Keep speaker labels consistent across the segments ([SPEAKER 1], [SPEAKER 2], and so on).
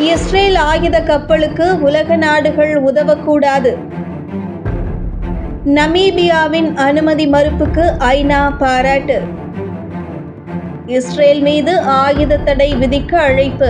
[SPEAKER 1] Israel ஆயுத கப்பலுக்கு உலக நாடுகள் உதவக்கூடாது. நமீபியாவின் அனுமதி மறுப்புக்கு ஐநா பாராட்டு. இஸ்ரேல் மீது ஆயுத தடை விதிக்க அழைப்பு.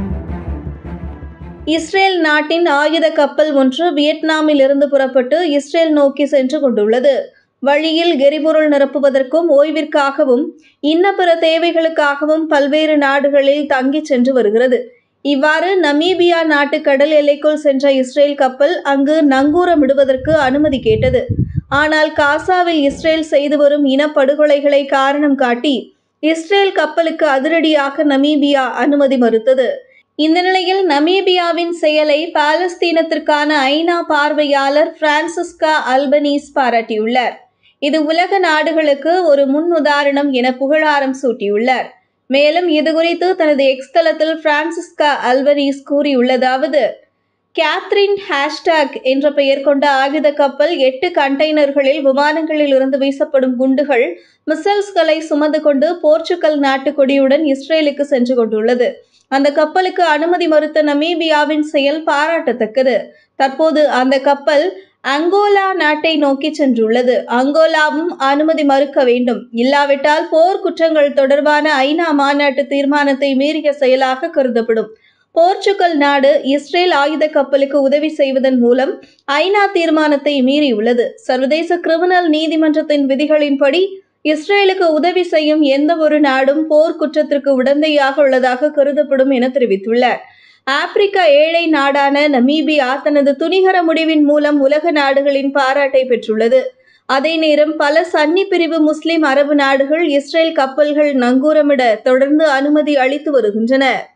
[SPEAKER 1] இஸ்ரேல் நாட்டின் ஆயுத கப்பல் ஒன்று வியட்நாமில் இருந்து புறப்பட்டு இஸ்ரேல் நோக்கி சென்று கொண்டுள்ளது. வழியில் எரிபொருள் நிரப்புவதற்கும் ஓய்விற்காகவும் இன்னபிற தேவைகளுக்காகவும் பல்வேறு நாடுகளில் தங்கிச் சென்று வருகிறது. இவ்வாறு நமீபியா நாட்டு கடல் எல்லைக்குள் சென்ற இஸ்ரேல் கப்பல் அங்கு நங்கூரமிடுவதற்கு அனுமதி கேட்டது. ஆனால் காசாவில் இஸ்ரேல் செய்து வரும் இனப்படுகொலைகளை காரணம் காட்டி இஸ்ரேல் கப்பலுக்கு அதிரடியாக நமீபியா அனுமதி மறுத்தது. இந்த நிலையில் நமீபியாவின் செயலை பாலஸ்தீனத்திற்கான ஐநா பார்வையாளர் பிரான்சிஸ்கா அல்பனீஸ் பாராட்டியுள்ளார். இது உலக நாடுகளுக்கு ஒரு முன் உதாரணம் என புகழாரம் சூட்டியுள்ளார். மேலும் இதுகுறித்து தனது எக்ஸ் தளத்தில் பிரான்சிஸ்கா அல்பனீஸ் கூறியுள்ளதாவது: கேத்ரின் ஹேஷ்டாக் என்ற பெயர் கொண்ட ஆயுத கப்பல் 8 கண்டெய்னர்களில் விமானங்களில் இருந்து வீசப்படும் குண்டுகள் மிசைல்ஸ்களை சுமந்து கொண்டு போர்ச்சுகல் நாட்டு கொடியுடன் இஸ்ரேலுக்கு சென்று கொண்டுள்ளது. அந்த கப்பலுக்கு அனுமதி மறுத்த நமீபியாவின் செயல் பாராட்டத்தக்கது. தற்போது அந்த கப்பல் அங்கோலா நாட்டை நோக்கி சென்றுள்ளது. அங்கோலாவும் அனுமதி மறுக்க வேண்டும். இல்லாவிட்டால் போர் குற்றங்கள் தொடர்பான ஐநா மாநாட்டு தீர்மானத்தை மீறிய செயலாக கருதப்படும். போர்ச்சுகல் நாடு இஸ்ரேல் ஆயுத கப்பலுக்கு உதவி செய்வதன் மூலம் ஐநா தீர்மானத்தை மீறியுள்ளது. சர்வதேச கிரிமினல் நீதிமன்றத்தின் விதிகளின்படி இஸ்ரேலுக்கு உதவி செய்யும் எந்த ஒரு நாடும் போர் குற்றத்திற்கு உடந்தையாக உள்ளதாக கருதப்படும் என தெரிவித்துள்ளார். ஆப்பிரிக்க ஏழை நாடான நமீபியா தனது துணிகர முடிவின் மூலம் உலக நாடுகளின் பாராட்டை பெற்றுள்ளது. அதே நேரம் பல சன்னி பிரிவு முஸ்லிம் அரபு நாடுகள் இஸ்ரேல் கப்பல்கள் நங்கூரமிட தொடர்ந்து அனுமதி அளித்து வருகின்றன.